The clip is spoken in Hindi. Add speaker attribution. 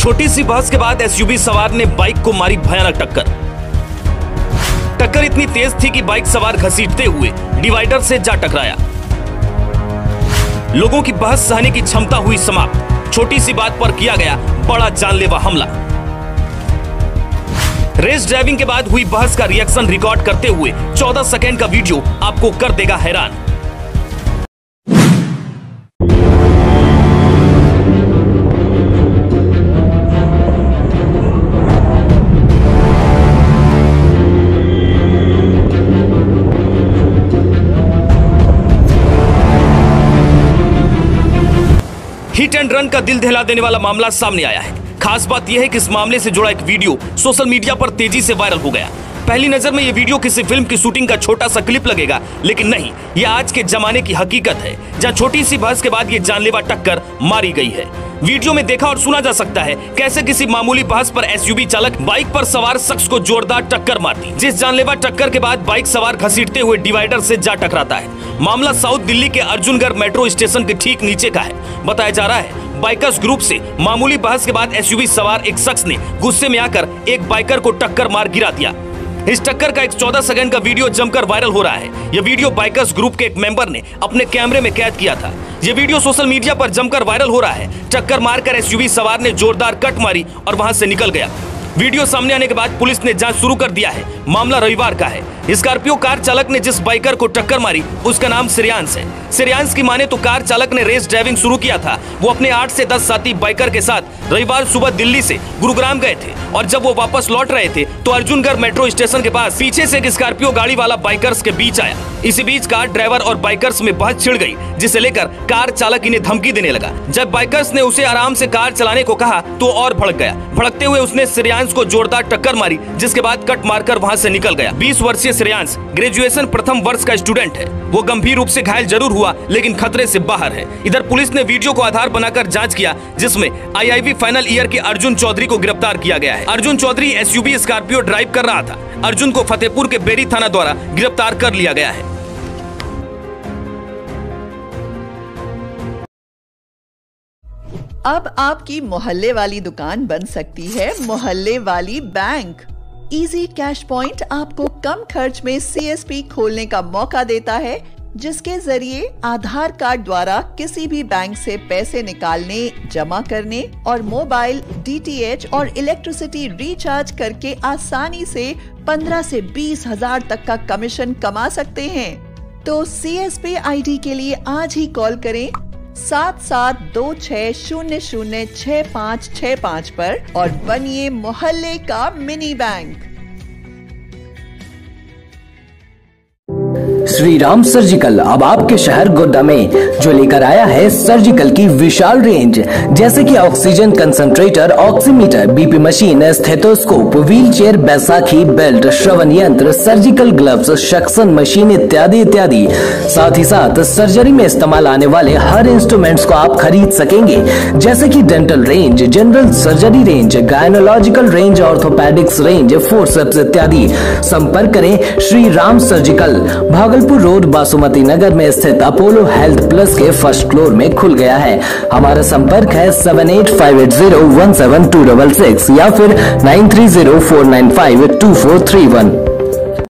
Speaker 1: छोटी सी बहस के बाद एसयूवी सवार ने बाइक को मारी भयानक टक्कर। टक्कर इतनी तेज थी कि बाइक सवार घसीटते हुए डिवाइडर से जा टकराया। लोगों की बहस सहने की क्षमता हुई समाप्त। छोटी सी बात पर किया गया बड़ा जानलेवा हमला। रेस ड्राइविंग के बाद हुई बहस का रिएक्शन रिकॉर्ड करते हुए 14 सेकंड का वीडियो आपको कर देगा हैरान। हिट एंड रन का दिल दहला देने वाला मामला सामने आया है। खास बात यह है कि इस मामले से जुड़ा एक वीडियो सोशल मीडिया पर तेजी से वायरल हो गया। पहली नजर में यह वीडियो किसी फिल्म की शूटिंग का छोटा सा क्लिप लगेगा, लेकिन नहीं, यह आज के जमाने की हकीकत है, जहां छोटी सी बहस के बाद यह जानलेवा टक्कर मारी गई है। वीडियो में देखा और सुना जा सकता है कैसे किसी मामूली बहस पर एसयूवी चालक बाइक पर सवार शख्स को जोरदार टक्कर मारती, जिस जानलेवा टक्कर के बाद बाइक सवार घसीटते हुए डिवाइडर से जा टकराता है। मामला साउथ दिल्ली के अर्जुनगढ़ मेट्रो स्टेशन के ठीक नीचे का है। बताया जा रहा है बाइकर्स ग्रुप से मामूली बहस के बाद एसयूवी सवार एक शख्स ने गुस्से में आकर एक बाइकर को टक्कर मार गिरा दिया। इस टक्कर का एक 14 सेकंड का वीडियो जमकर वायरल हो रहा है। यह वीडियो बाइकर्स ग्रुप के एक मेंबर ने अपने कैमरे में कैद किया था। यह वीडियो सोशल मीडिया पर जमकर वायरल हो रहा है। टक्कर मारकर एसयूवी सवार ने जोरदार कट मारी और वहां से निकल गया। वीडियो सामने आने के बाद पुलिस ने जांच शुरू कर दिया है। मामला रविवार का है। स्कॉर्पियो कार चालक ने जिस बाइकर को टक्कर मारी उसका नाम श्रेयांश है। श्रेयांश की माने तो कार चालक ने रेस ड्राइविंग शुरू किया था। वो अपने 8 से 10 साथी बाइकर के साथ रविवार सुबह दिल्ली से गुरुग्राम गए थे और जब वो वापस लौट रहे थे तो अर्जुनगढ़ मेट्रो स्टेशन के पास पीछे से एक स्कॉर्पियो गाड़ी वाला बाइकर्स के बीच आया। इसी बीच कार ड्राइवर और बाइकर्स में बहस छिड़ गई, जिसे लेकर कार चालक इन्हें धमकी देने लगा। जब बाइकर्स ने उसे आराम से कार चलाने को कहा तो और भड़क गया। भड़कते हुए उसने श्रेयांश को जोरदार टक्कर मारी, जिसके बाद कट मारकर वहां से निकल गया। 20 वर्षीय श्रेयांश ग्रेजुएशन प्रथम वर्ष का स्टूडेंट है। वो गंभीर रूप से घायल जरूर हुआ, लेकिन खतरे से बाहर है। इधर पुलिस ने वीडियो को आधार बनाकर जांच किया, जिसमें आईआईबी फाइनल ईयर के अर्जुन चौधरी को गिरफ्तार किया गया है। Arjun Chaudhary SUV Scorpio drive कर रहा था। अर्जुन को फतेहपुर के बेरी थाना द्वारा गिरफ्तार कर लिया गया है।
Speaker 2: अब आपकी मोहल्ले वाली दुकान बन सकती है मोहल्ले वाली बैंक। इजी कैश पॉइंट आपको कम खर्च में सीएसपी खोलने का मौका देता है, जिसके जरिए आधार कार्ड द्वारा किसी भी बैंक से पैसे निकालने, जमा करने और मोबाइल, डीटीएच और इलेक्ट्रिसिटी रिचार्ज करके आसानी से 15 से 20 हजार तक का कमीशन कमा सकते हैं। तो सीएसपी आईडी के लिए आज ही कॉल करें 7726006565 पर और बनिए मोहल्ले का mini bank.
Speaker 3: Shri Ram surgical अब आपके शहर गोड्डा में जो लेकर आया है सर्जिकल की विशाल रेंज, जैसे कि oxygen concentrator, oximeter, BP machine, stethoscope, wheel chair, बैसाखी, बेल्ट, श्रवण यंत्र, सर्जिकल ग्लव्स, सक्शन मशीन इत्यादि इत्यादि। साथ ही साथ सर्जरी में इस्तेमाल आने वाले हर इंस्ट्रूमेंट्स को आप खरीद सकेंगे, जैसे कि dental range, general surgery range, gynaecological range, orthopaedics range, forceps इत्यादि। संपर्क करें श्री राम सर्जिकल, भागलपुर रोड, बासुमती नगर में स्थित अपोलो हेल्थ प्लस के फर्स्ट फ्लोर में खुल गया है। हमारा संपर्क है 7858017266 या फिर 9304952431।